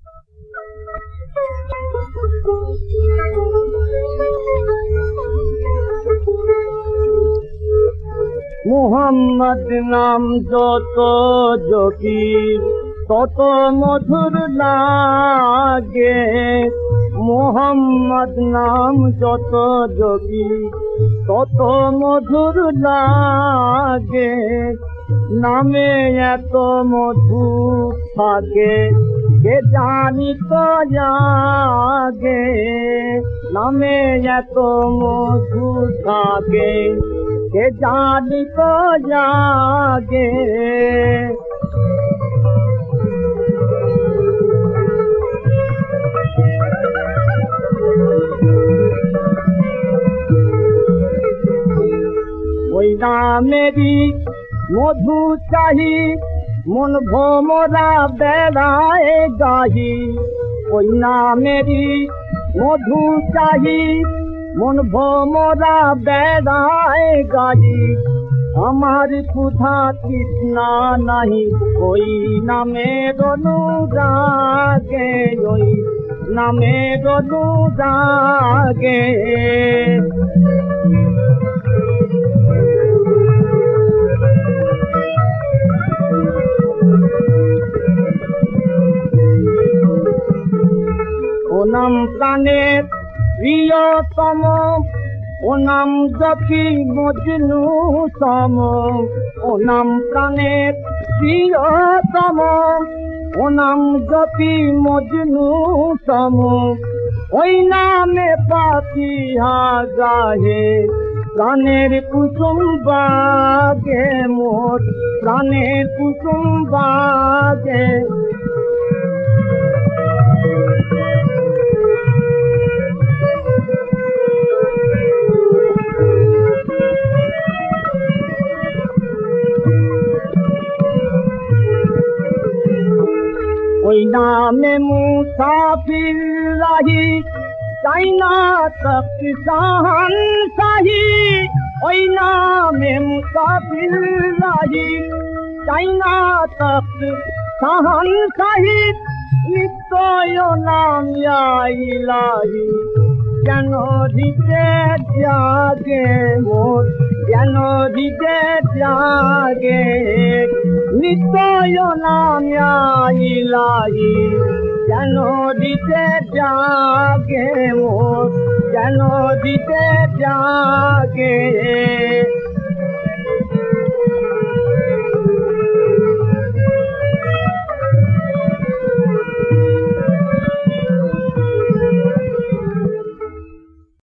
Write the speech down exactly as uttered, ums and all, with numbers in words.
মোহাম্মদ নাম যত জপি তত মধুর লাগে, মোহাম্মদ নাম যত জপি তত মধুর লাগে। নামে এত মধু থাকে কে জানি তো আগে, নামে এত মধু থাকে কে জানি তো আগে। ওই নামেরই মধু চাহি মন ভোমরা বেড়ায় গাহি, ওই নামেরই মধু চাহি মন ভোমরা বেড়ায় গাহি। আমার ক্ষুধা তৃষ্ণা নাহি ওই নামের অনুরাগে, ওই নামের অনুরাগে। ও নাম প্রাণের প্রিয়তম, ও নাম জপি মজনু সম, ও নাম প্রাণের প্রিয়তম, ও নাম জপি মজনু সম। ওই নামে পাপিহা গাহে প্রাণের কুসুম বাগে, মোর প্রাণের কুসুম বাগে। ওই নামে মুসাফির রাহি চাই না তখ্ত শাহনশাহি, ওই নামে মুসাফির রাহি চাই না তখ্ত শাহনশাহি। নিশ্চয় নাম ইলাহি যেন হৃদে জাগে, মোর যেন হৃদে জাগে। নিশ্চয় নাম ইলাহি যেন হৃদে জাগে, মোর যেন হৃদে জাগে।